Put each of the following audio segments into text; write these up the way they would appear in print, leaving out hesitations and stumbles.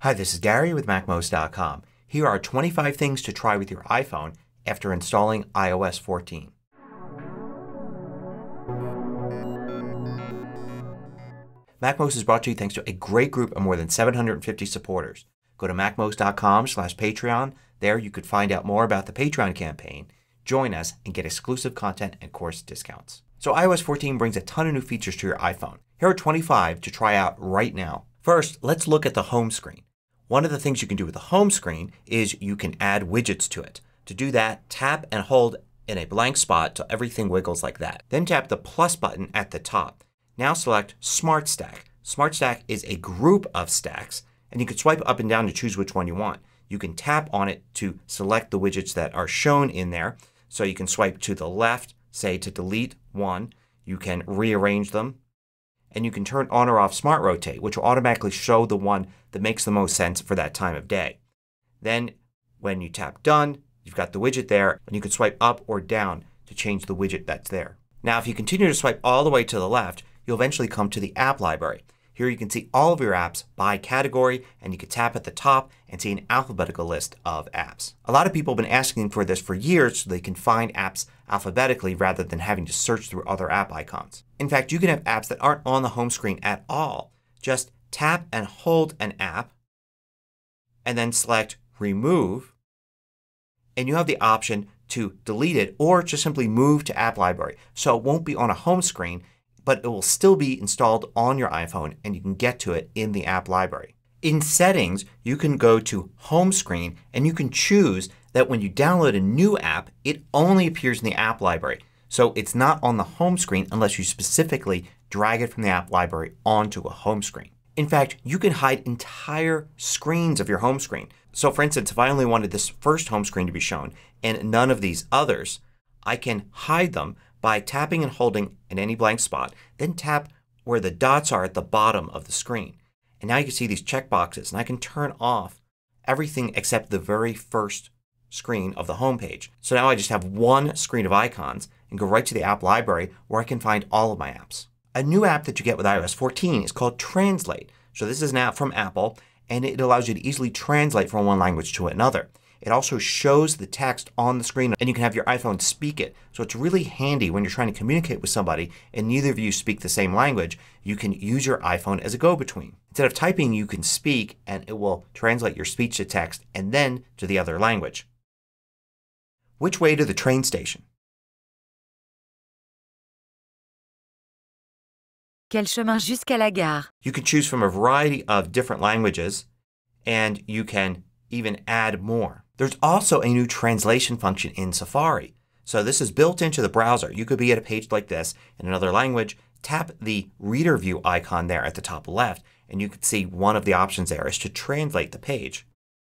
Hi, this is Gary with MACMOST.com. Here are 25 things to try with your iPhone after installing iOS 14. MACMOST is brought to you thanks to a great group of more than 750 supporters. Go to MACMOST.com/Patreon. There you could find out more about the Patreon campaign, join us, and get exclusive content and course discounts. So iOS 14 brings a ton of new features to your iPhone. Here are 25 to try out right now. First, let's look at the home screen. One of the things you can do with the home screen is you can add widgets to it. To do that, tap and hold in a blank spot till everything wiggles like that. Then tap the plus button at the top. Now select Smart Stack. Smart Stack is a group of stacks and you can swipe up and down to choose which one you want. You can tap on it to select the widgets that are shown in there. So you can swipe to the left, say to delete one. You can rearrange them. And you can turn on or off Smart Rotate, which will automatically show the one that makes the most sense for that time of day. Then when you tap Done, you've got the widget there and you can swipe up or down to change the widget that's there. Now if you continue to swipe all the way to the left, you'll eventually come to the app library. Here you can see all of your apps by category and you can tap at the top and see an alphabetical list of apps. A lot of people have been asking for this for years so they can find apps alphabetically rather than having to search through other app icons. In fact, you can have apps that aren't on the home screen at all. Just tap and hold an app and then select Remove and you have the option to delete it or just simply move to App Library. So it won't be on a home screen, but it will still be installed on your iPhone and you can get to it in the App Library. In Settings, you can go to Home Screen and you can choose that when you download a new app, it only appears in the App Library. So it's not on the home screen unless you specifically drag it from the App Library onto a home screen. In fact, you can hide entire screens of your home screen. So for instance, if I only wanted this first home screen to be shown and none of these others, I can hide them by tapping and holding in any blank spot. Then tap where the dots are at the bottom of the screen. And now you can see these check boxes and I can turn off everything except the very first screen of the home page. So now I just have one screen of icons and go right to the app library where I can find all of my apps. A new app that you get with iOS 14 is called Translate. So this is an app from Apple and it allows you to easily translate from one language to another. It also shows the text on the screen and you can have your iPhone speak it. So it's really handy when you're trying to communicate with somebody and neither of you speak the same language. You can use your iPhone as a go-between. Instead of typing, you can speak and it will translate your speech to text and then to the other language. Which way to the train station? Quel chemin jusqu'à la gare? You can choose from a variety of different languages and you can even add more. There's also a new translation function in Safari. So this is built into the browser. You could be at a page like this in another language, tap the reader view icon there at the top left and you can see one of the options there is to translate the page.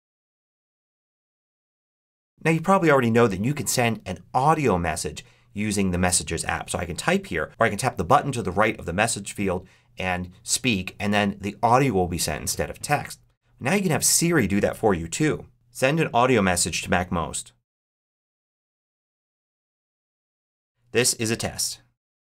Now you probably already know that you can send an audio message using the Messages app. So I can type here or I can tap the button to the right of the message field and speak and then the audio will be sent instead of text. Now you can have Siri do that for you too. Send an audio message to MACMOST. This is a test.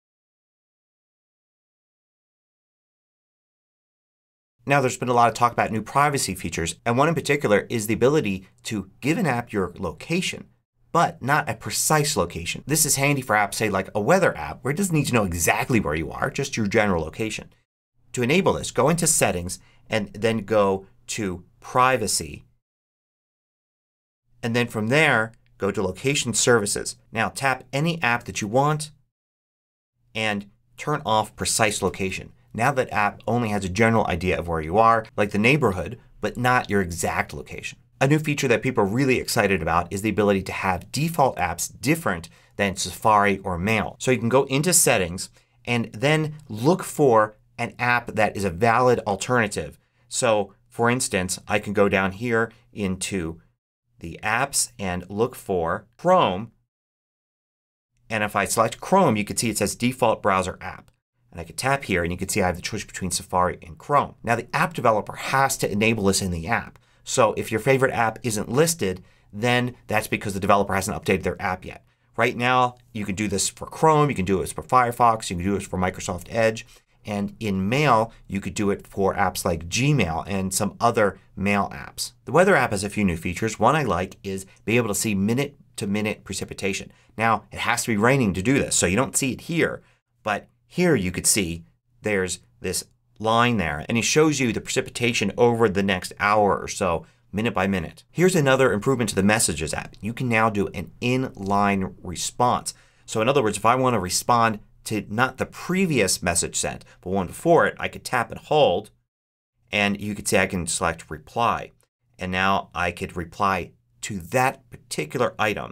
Now there's been a lot of talk about new privacy features and one in particular is the ability to give an app your location but not a precise location. This is handy for apps say like a weather app where it doesn't need to know exactly where you are, just your general location. To enable this, go into Settings and then go to Privacy and then from there go to Location Services. Now tap any app that you want and turn off Precise Location. Now that app only has a general idea of where you are, like the neighborhood, but not your exact location. A new feature that people are really excited about is the ability to have default apps different than Safari or Mail. So you can go into Settings and then look for an app that is a valid alternative. So for instance, I can go down here into the apps and look for Chrome. And if I select Chrome, you can see it says Default Browser App. And I can tap here and you can see I have the choice between Safari and Chrome. Now the app developer has to enable this in the app. So if your favorite app isn't listed, then that's because the developer hasn't updated their app yet. Right now you can do this for Chrome, you can do this for Firefox, you can do this for Microsoft Edge. And in Mail you could do it for apps like Gmail and some other mail apps. The Weather app has a few new features. One I like is be able to see minute to minute precipitation. Now it has to be raining to do this, so you don't see it here. But here you could see there's this line there and it shows you the precipitation over the next hour or so, minute by minute. Here's another improvement to the Messages app. You can now do an inline response. So in other words, if I want to respond to not the previous message sent but one before it, I could tap and hold and you could see I can select reply. And now I could reply to that particular item.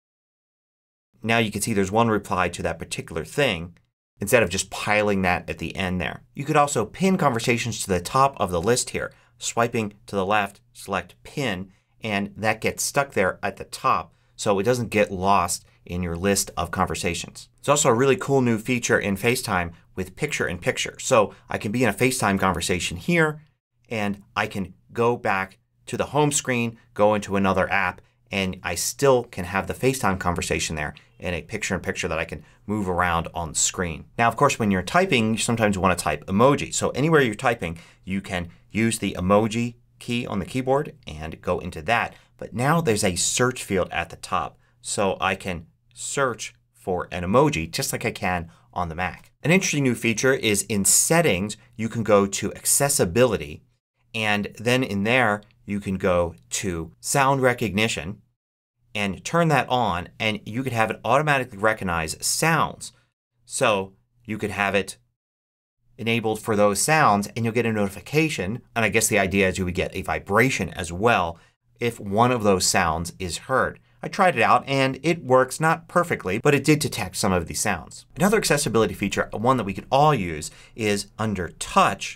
Now you can see there's one reply to that particular thing instead of just piling that at the end there. You could also pin conversations to the top of the list here. Swiping to the left, select pin, and that gets stuck there at the top so it doesn't get lost in your list of conversations. It's also a really cool new feature in FaceTime with Picture-In-Picture. So I can be in a FaceTime conversation here and I can go back to the home screen, go into another app, and I still can have the FaceTime conversation there in a picture-in-picture that I can move around on the screen. Now of course when you're typing you sometimes want to type emoji. So anywhere you're typing you can use the emoji key on the keyboard and go into that. But now there's a search field at the top. So I can search for an emoji just like I can on the Mac. An interesting new feature is in Settings you can go to Accessibility and then in there you can go to Sound Recognition and turn that on and you could have it automatically recognize sounds. So you could have it enabled for those sounds and you'll get a notification, and I guess the idea is you would get a vibration as well if one of those sounds is heard. I tried it out and it works, not perfectly, but it did detect some of these sounds. Another accessibility feature, one that we could all use, is under Touch.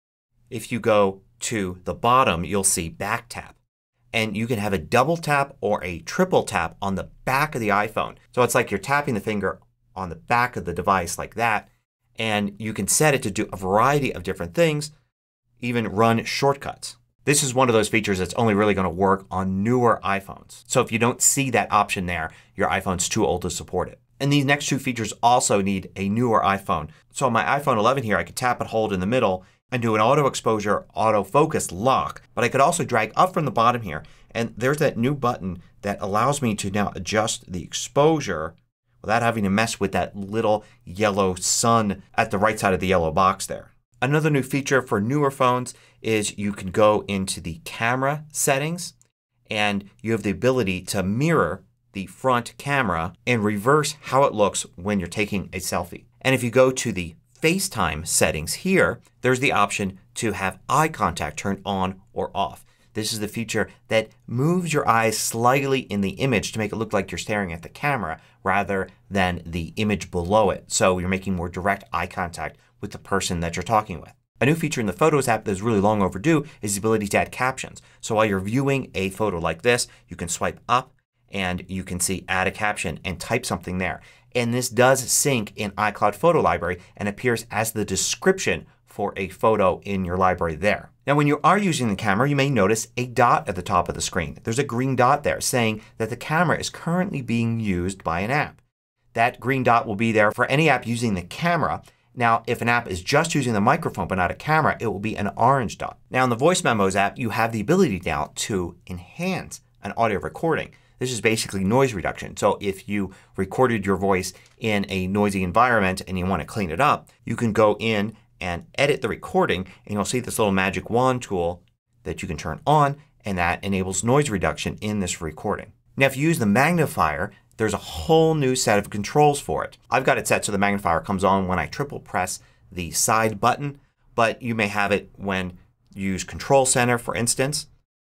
If you go to the bottom you'll see Back Tap. And you can have a double tap or a triple tap on the back of the iPhone. So it's like you're tapping the finger on the back of the device like that. And you can set it to do a variety of different things, even run shortcuts. This is one of those features that's only really going to work on newer iPhones. So if you don't see that option there, your iPhone's too old to support it. And these next two features also need a newer iPhone. So on my iPhone 11 here I could tap and hold in the middle and do an auto exposure, auto focus lock. But I could also drag up from the bottom here and there's that new button that allows me to now adjust the exposure without having to mess with that little yellow sun at the right side of the yellow box there. Another new feature for newer phones is you can go into the camera settings and you have the ability to mirror the front camera and reverse how it looks when you're taking a selfie. And if you go to the FaceTime settings here, there's the option to have eye contact turned on or off. This is the feature that moves your eyes slightly in the image to make it look like you're staring at the camera rather than the image below it. So you're making more direct eye contact with the person that you're talking with. A new feature in the Photos app that is really long overdue is the ability to add captions. So while you're viewing a photo like this, you can swipe up and you can see Add a Caption and type something there. And this does sync in iCloud Photo Library and appears as the description for a photo in your library there. Now when you are using the camera you may notice a dot at the top of the screen. There's a green dot there saying that the camera is currently being used by an app. That green dot will be there for any app using the camera. Now if an app is just using the microphone but not a camera it will be an orange dot. Now in the Voice Memos app you have the ability now to enhance an audio recording. This is basically noise reduction. So if you recorded your voice in a noisy environment and you want to clean it up, you can go in and edit the recording and you'll see this little magic wand tool that you can turn on and that enables noise reduction in this recording. Now if you use the magnifier there's a whole new set of controls for it. I've got it set so the magnifier comes on when I triple press the side button, but you may have it when you use Control Center for instance.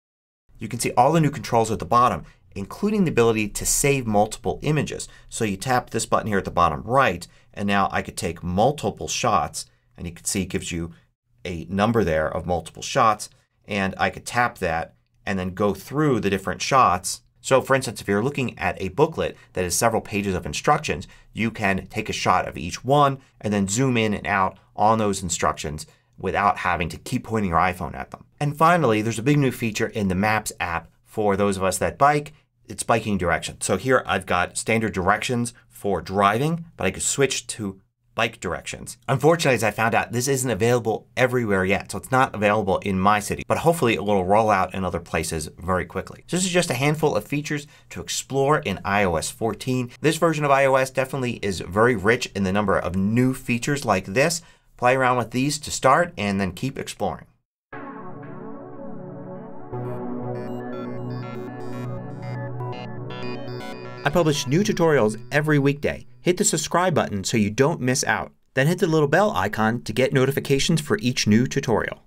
You can see all the new controls at the bottom, including the ability to save multiple images. So you tap this button here at the bottom right and now I could take multiple shots and you can see it gives you a number there of multiple shots and I could tap that and then go through the different shots. So for instance if you're looking at a booklet that has several pages of instructions you can take a shot of each one and then zoom in and out on those instructions without having to keep pointing your iPhone at them. And finally there's a big new feature in the Maps app for those of us that bike. It's biking directions. So here I've got standard directions for driving but I could switch to bike directions. Unfortunately, as I found out, this isn't available everywhere yet. So it's not available in my city. But hopefully it will roll out in other places very quickly. So this is just a handful of features to explore in iOS 14. This version of iOS definitely is very rich in the number of new features like this. Play around with these to start and then keep exploring. I publish new tutorials every weekday. Hit the subscribe button so you don't miss out. Then hit the little bell icon to get notifications for each new tutorial.